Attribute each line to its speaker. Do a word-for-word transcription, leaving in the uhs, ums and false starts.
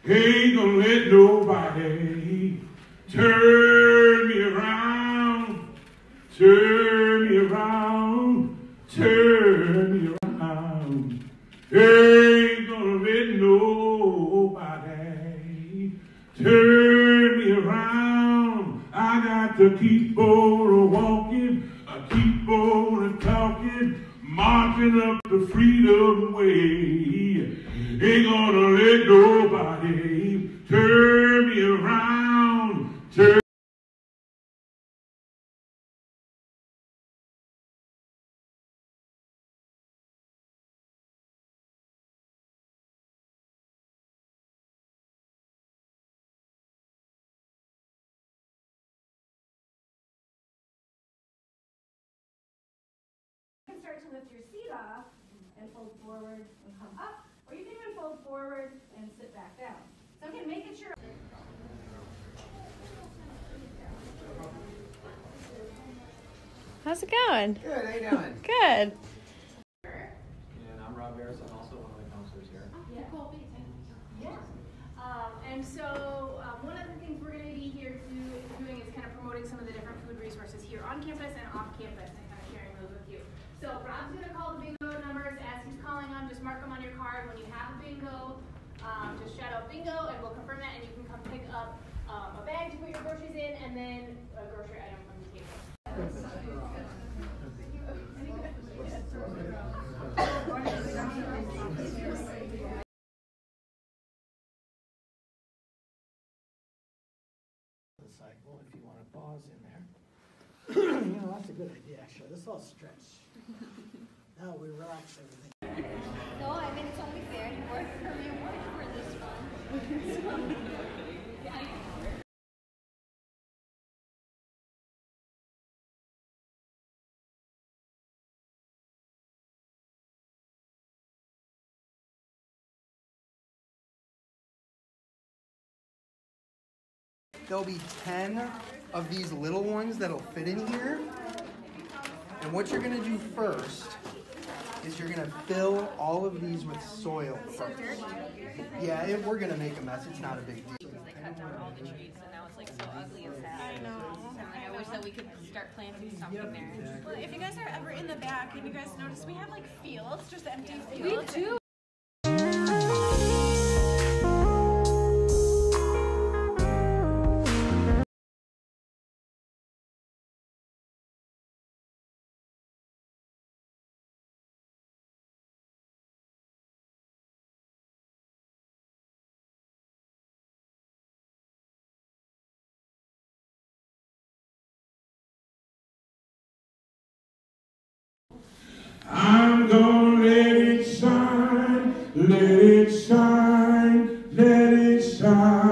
Speaker 1: Ain't gonna let nobody turn me around, turn me around, turn me around. Ain't gonna let nobody turn me around. I got to keep on walking, I keep on talking, marching up the freedom way. Ain't gonna let nobody turn me around, turn
Speaker 2: start to lift your seat off and fold forward and come up, or you can even fold forward and sit back down. So again, making sure.
Speaker 3: How's it going?
Speaker 4: Good, how you doing?
Speaker 3: Good.
Speaker 4: And I'm Rob Harris, I'm also one of the counselors here.
Speaker 2: Yeah. Yeah. Um, and so um, one of the things we're going to be here do, doing is kind of promoting some of the different food resources here on campus and off campus and kind of sharing those with you. So Rob's going to call the bingo numbers. As he's calling them, just mark them on your card. When you have a bingo, um, just shout out bingo and we'll confirm that, and you can come pick up um, a bag to put your groceries in and then a grocery item from the table.
Speaker 5: Cycle if you want to pause in there. You know, that's a good idea actually. Let's all stretch. Now we relax everything.
Speaker 6: No, I mean it's only fair. You worked for me, worked for this one.
Speaker 4: There'll be ten of these little ones that'll fit in here. And what you're gonna do first is you're gonna fill all of these with soil first. Yeah, it, we're gonna make a mess. It's not a big deal.
Speaker 3: They cut down all the trees and now it's like so ugly and sad. I know. I wish that we could start planting something there.
Speaker 7: Well, if you guys are ever in the back and you guys notice, we have like fields, just empty fields.
Speaker 3: We do.
Speaker 1: I'm gonna let it shine, let it shine, let it shine.